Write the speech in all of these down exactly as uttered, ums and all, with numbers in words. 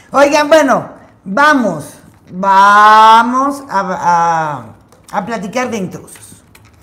Oigan, bueno, vamos, vamos a, a, a platicar de intrusos.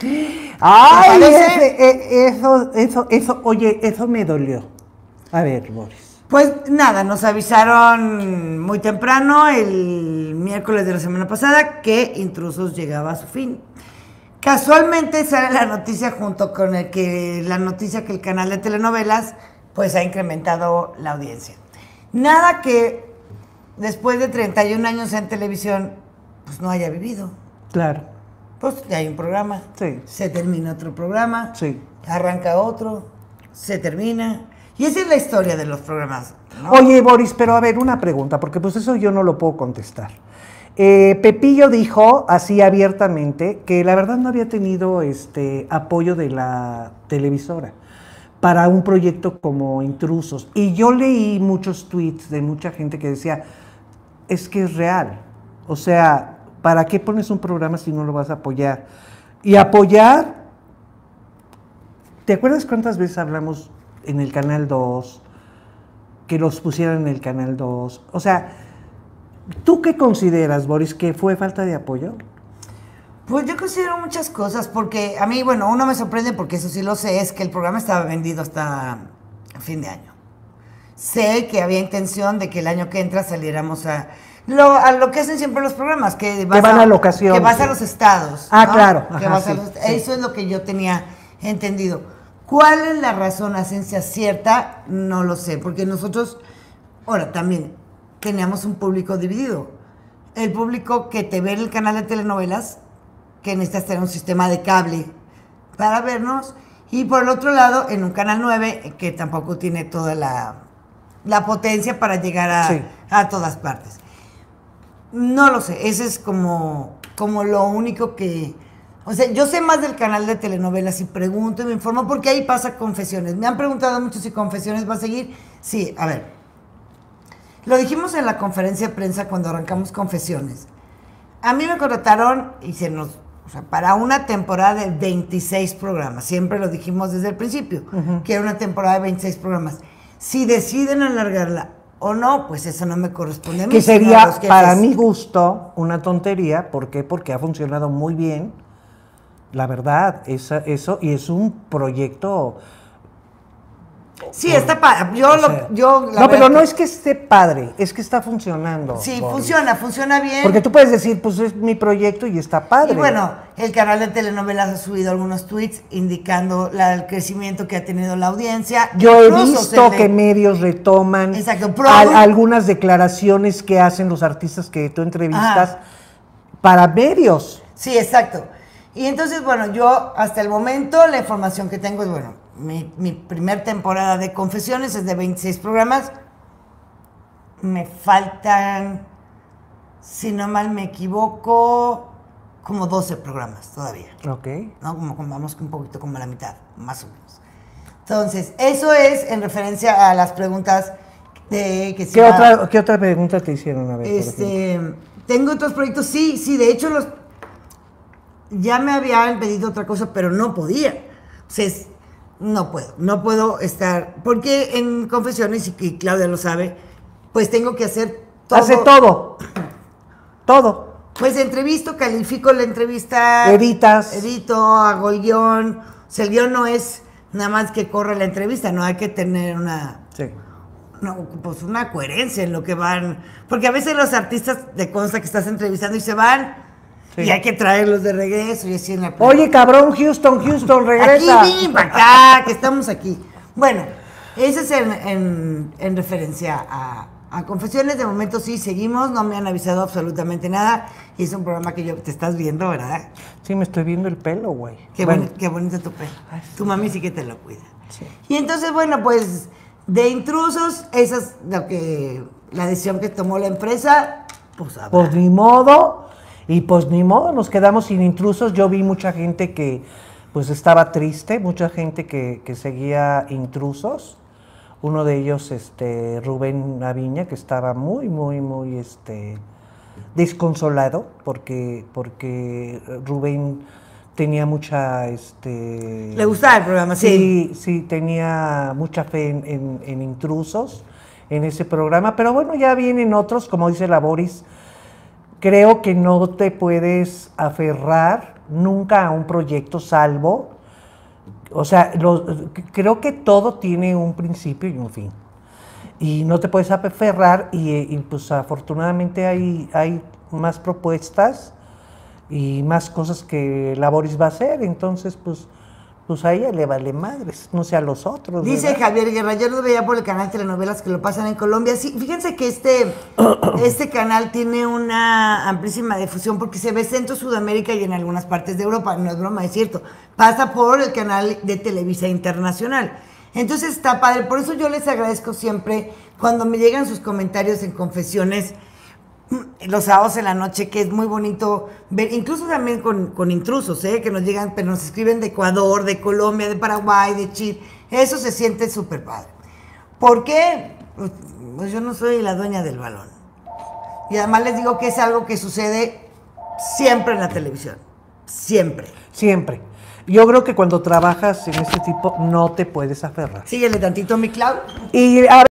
Ay, ese, eso, eso, eso, oye, eso me dolió. A ver, Boris. Pues nada, nos avisaron muy temprano, el miércoles de la semana pasada, que Intrusos llegaba a su fin. Casualmente sale la noticia junto con el que la noticia que el canal de telenovelas pues ha incrementado la audiencia. Nada que después de treinta y un años en televisión pues no haya vivido. Claro. Pues ya hay un programa, sí. Se termina otro programa, sí. Arranca otro, se termina. Y esa es la historia de los programas, ¿no? Oye, Boris, pero a ver, una pregunta, porque pues eso yo no lo puedo contestar. Eh, Pepillo dijo así abiertamente que la verdad no había tenido este apoyo de la televisora para un proyecto como Intrusos. Y yo leí muchos tweets de mucha gente que decía, es que es real. O sea, ¿para qué pones un programa si no lo vas a apoyar? Y apoyar, ¿te acuerdas cuántas veces hablamos en el Canal dos, que los pusieran en el Canal dos? O sea, ¿tú qué consideras, Boris, que fue falta de apoyo? Pues yo considero muchas cosas, porque a mí, bueno, uno me sorprende, porque eso sí lo sé, es que el programa estaba vendido hasta fin de año. Sé que había intención de que el año que entra saliéramos a lo, a lo que hacen siempre los programas, que vas, que van a, a, locación, que vas sí. a los estados. Ah, ¿no? claro. Que Ajá, vas sí, a los, sí. Eso es lo que yo tenía entendido. ¿Cuál es la razón a ciencia cierta? No lo sé, porque nosotros, ahora también, teníamos un público dividido. El público que te ve en el canal de telenovelas, que necesitas tener un sistema de cable para vernos, y por el otro lado, en un canal nueve, que tampoco tiene toda la, la potencia para llegar a, sí. a todas partes. No lo sé, ese es como, como lo único que... O sea, yo sé más del canal de telenovelas y pregunto y me informo, porque ahí pasa Confesiones. Me han preguntado mucho si Confesiones va a seguir. Sí, a ver. Lo dijimos en la conferencia de prensa cuando arrancamos Confesiones. A mí me contrataron y se nos, o sea, para una temporada de veintiséis programas. Siempre lo dijimos desde el principio, uh-huh. que era una temporada de veintiséis programas. Si deciden alargarla o no, pues eso no me corresponde a mí. Que sería, para mi gusto, una tontería. ¿Por qué? Porque ha funcionado muy bien. La verdad, esa, eso, y es un proyecto... Sí, por, está padre. Yo, lo, sea, yo la no, pero no que... es que esté padre, es que está funcionando. Sí, Boris. funciona, funciona bien. Porque tú puedes decir, pues es mi proyecto y está padre. Y bueno, el canal de telenovelas ha subido algunos tweets indicando la, el crecimiento que ha tenido la audiencia. Yo he visto que medios retoman exacto, a, algunas declaraciones que hacen los artistas que tú entrevistas Ajá. para medios. Sí, exacto. Y entonces, bueno, yo hasta el momento la información que tengo es, bueno, mi, mi primer temporada de Confesiones es de veintiséis programas. Me faltan, si no mal me equivoco, como doce programas todavía. Ok. ¿No? Como, como vamos un poquito como a la mitad, más o menos. Entonces, eso es en referencia a las preguntas de que si ¿Qué, va, otra, ¿Qué otra pregunta te hicieron? A ver, este, tengo otros proyectos, sí, sí, de hecho los... Ya me habían pedido otra cosa, pero no podía. O sea, es, no puedo, no puedo estar... Porque en Confesiones, y, y Claudia lo sabe, pues tengo que hacer todo. Hace todo. Todo. Pues entrevisto, califico la entrevista. Editas. Edito, hago el guión. O sea, el guión no es nada más que corre la entrevista, no hay que tener una... Sí. No, pues una coherencia en lo que van... Porque a veces los artistas te consta que estás entrevistando y se van... Sí. Y hay que traerlos de regreso y así en la... Oye, cabrón, Houston, Houston, regresa. Aquí, para acá, que estamos aquí. Bueno, ese es en, en, en referencia a, a Confesiones. De momento sí, seguimos, no me han avisado absolutamente nada. Y es un programa que yo... Te estás viendo, ¿verdad? Sí, me estoy viendo el pelo, güey. Qué, bueno. boni, qué bonito tu pelo. Ay, sí. Tu mami sí que te lo cuida. Sí. Y entonces, bueno, pues, de Intrusos, esa es lo que... La decisión que tomó la empresa, pues habrá. Pues ni modo... Y pues ni modo, nos quedamos sin Intrusos. Yo vi mucha gente que pues estaba triste, mucha gente que, que seguía Intrusos. Uno de ellos, este, Rubén Aviña, que estaba muy, muy, muy este, desconsolado, porque, porque Rubén tenía mucha... Este, Le gustaba el programa, sí. Sí, sí, tenía mucha fe en, en, en Intrusos. en ese programa, pero bueno, ya vienen otros, como dice la Boris, creo que no te puedes aferrar nunca a un proyecto salvo, o sea, lo, creo que todo tiene un principio y un fin. Y no te puedes aferrar y, y pues afortunadamente hay, hay más propuestas y más cosas que la Boris va a hacer, entonces pues, pues a ella le vale madres, no sé a los otros. Dice ¿verdad? Javier Guerra, yo lo veía por el canal de telenovelas que lo pasan en Colombia. Sí, fíjense que este, este canal tiene una amplísima difusión porque se ve Centro Sudamérica y en algunas partes de Europa, no es broma, es cierto. Pasa por el canal de Televisa Internacional. Entonces está padre, por eso yo les agradezco siempre cuando me llegan sus comentarios en confesiones los sábados en la noche, que es muy bonito ver, incluso también con, con intrusos, ¿eh? Que nos llegan, pero nos escriben de Ecuador, de Colombia, de Paraguay, de Chile, eso se siente súper padre. ¿Por qué? Pues, pues yo no soy la dueña del balón. Y además les digo que es algo que sucede siempre en la televisión, siempre. Siempre. Yo creo que cuando trabajas en este tipo no te puedes aferrar. Síguele tantito, mi Clau. Y a